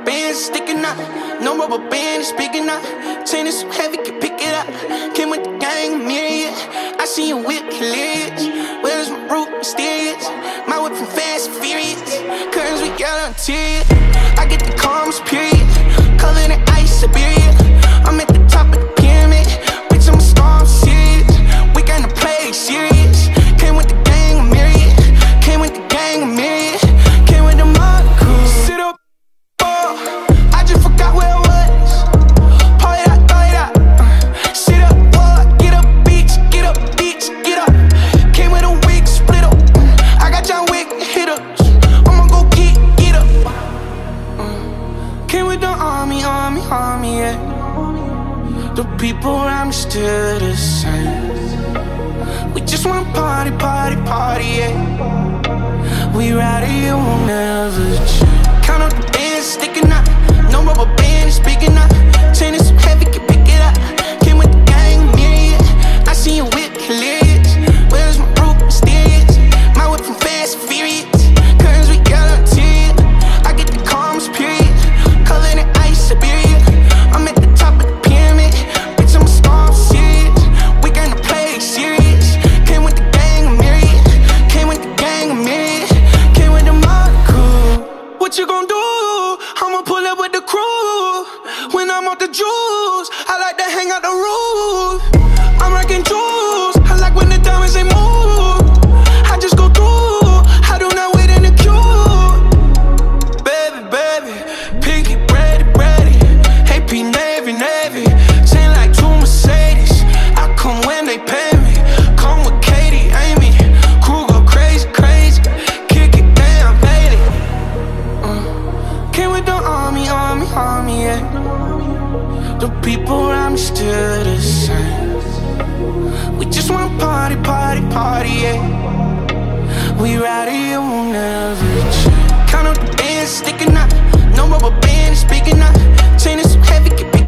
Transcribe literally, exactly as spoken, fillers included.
bands sticking out. No rubber band is big enough. Chain is so heavy, can pick it up. Came with the gang, myriad. I see you whip, hilarious. Where's my root, mysterious? My whip from Fast and Furious. Curtains with yellow interior. I get the calms, period. Covered in ice, Siberia. I'm at the top of the pyramid. Bitch, I'm a star, I'm serious. We gonna play serious. Came with the gang, myriad. Came with the gang, myriad. Came with the mud crew. Sit up, oh, I just forgot where I was. Pour it out, throw it out. Uh, sit up, oh, get up, bitch, get up, bitch, get up. Came with a wig, split up. Uh, I got John Wick, hit ups. I'ma go get, get up. Uh, came with the army, army, army, yeah. The people around me still the same. We just wanna party, party, party, yeah. We ride it, you won't never change. Count up the bands sticking out. No rubber band is big enough. Chain is so heavy, can pick it up. Came with the gang, myriad. I see you whip, hilarious. Where's my root, mysterious? My whip from Fast and Furious. Curtains with yellow interior. I get the calms, period. Covered in ice, Siberia. I'm at the top of the pyramid. Bitch, I'm a star, I'm serious. We gonna play serious. Came with the gang, myriad. Came with the gang, myriad. Came with the mud crew. What you gon' do? I'ma pull up with the crew. When I'm off the juice, I like to hang out the roof. I'm rocking jewels. I like when the diamonds they move. I just go through. I do not wait in the queue. Baby, baby, pinky, ready, ready. A P Navy, Navy. Chain like two Mercedes. I come when they pay me. Come with Katie, Amy. Crew go crazy, crazy. Kick it down, baby. Uh, came with the army, army, army, yeah. The people around me still the same. We just wanna party, party, party, yeah. We ride